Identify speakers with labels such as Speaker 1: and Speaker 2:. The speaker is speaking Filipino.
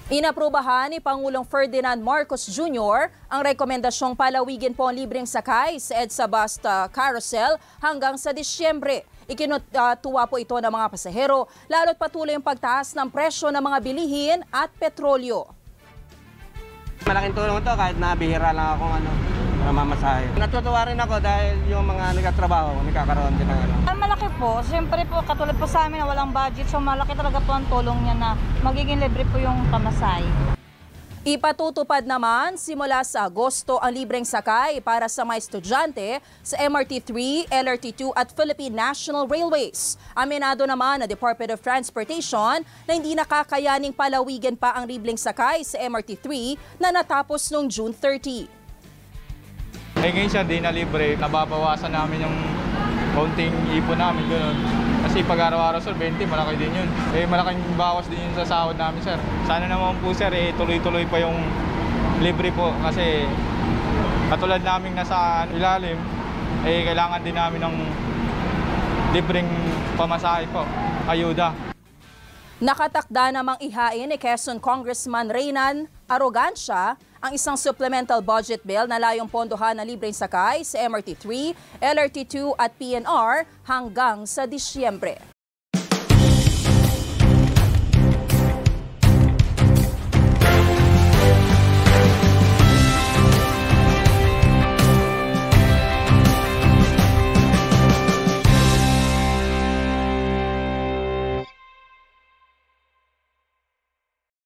Speaker 1: Inaprubahan ni Pangulong Ferdinand Marcos Jr. ang rekomendasyong palawigin po ang libreng sakay sa EDSA Bus Carousel hanggang sa Disyembre. Ikinutuwa po ito ng mga pasahero, lalo't patuloy ang pagtaas ng presyo ng mga bilihin at petrolyo.
Speaker 2: Malaking tulong ito kahit nabihira lang akong namamasahe. Natutuwa rin ako dahil yung mga nagtatrabaho, nagkakaroon din ng
Speaker 3: Malaki po. Siyempre po, katulad po sa amin na walang budget, so malaki talaga po ang tulong niya na magiging libre po yung pamasahe.
Speaker 1: Ipatutupad naman simula sa Agosto ang libreng sakay para sa mga estudyante sa MRT3, LRT2 at Philippine National Railways. Aminado naman ang Department of Transportation na hindi nakakayaning palawigan pa ang libreng sakay sa MRT3 na natapos noong June 30.
Speaker 4: Ngayon siya, di na libre. Nababawasan namin yung konting ipon namin gano'n. Kasi pag araw-araw sir, 20, malaki din yun. Malaking bawas din yun sa sahod namin sir. Sana naman po sir, tuloy-tuloy pa yung libre po. Kasi katulad namin nasa ilalim, kailangan din namin ng libreng pamasahe po, ayuda.
Speaker 1: Nakatakda namang ihain ni Quezon Congressman Reynan Arrogancia ang isang supplemental budget bill na layong pondohan ng libreng sakay sa MRT3, LRT2 at PNR hanggang sa Disyembre.